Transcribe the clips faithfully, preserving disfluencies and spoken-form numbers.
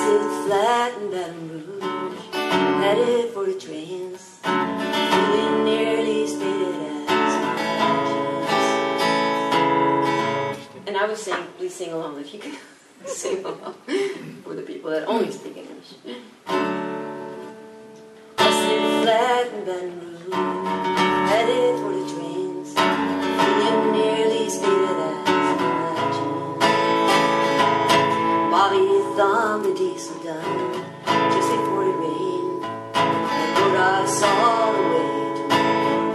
sit flat in Baton Rouge, headed for the trains, feeling nearly as faded as my jeans. And I was saying, please sing along if you can sing along for the people that only speak English. I sit flat in Baton Rouge, headed for the trains, feeling nearly as faded as Bobby thumbed the diesel down just before it rained and rode us all the way to home.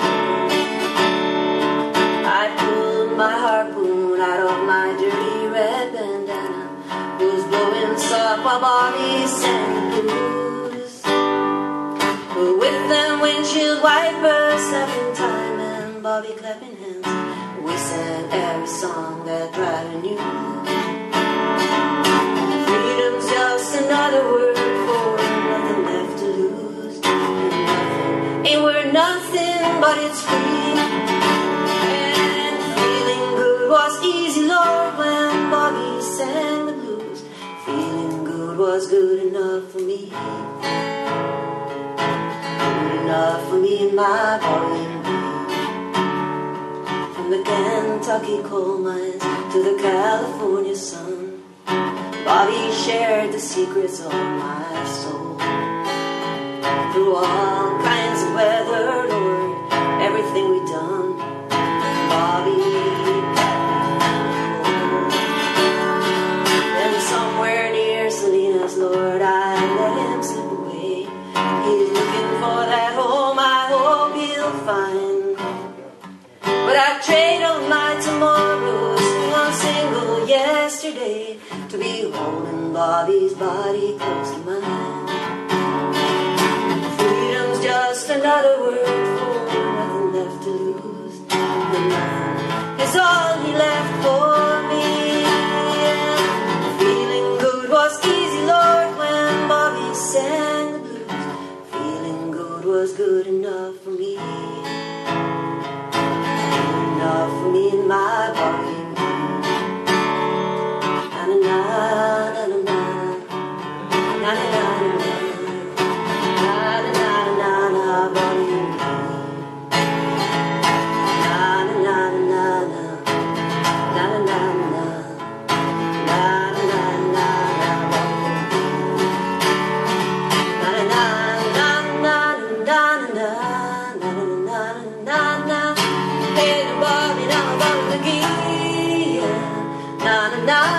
I pulled my harpoon out of my dirty red bandana, was blowing soft while Bobby sang the blues. With them windshield wipers slapping time and Bobby clapping hands, we sang every song that Ryder knew. Just another word for nothing left to lose. Nothing ain't worth nothing, but it's free. And feeling good was easy, Lord, when Bobby sang the blues. Feeling good was good enough for me. Good enough for me and my Bobby. From the Kentucky coal mines to the California sun, Bobby shared the secrets of my soul. Through all kinds of weather, Lord, everything we've done, Bobby kept me whole. Then somewhere near Salinas, Lord, I let him slip away. He's looking for that home I hope he'll find. But I'd trade all my tomorrows for one single yesterday to be holding Bobby's body close to mine. Freedom's just another word for nothing left to lose. And nothing is all he left for me. Feeling good was easy, Lord, when Bobby sang the blues. Feeling good was good enough for me. Good enough for me and my Bobby. Na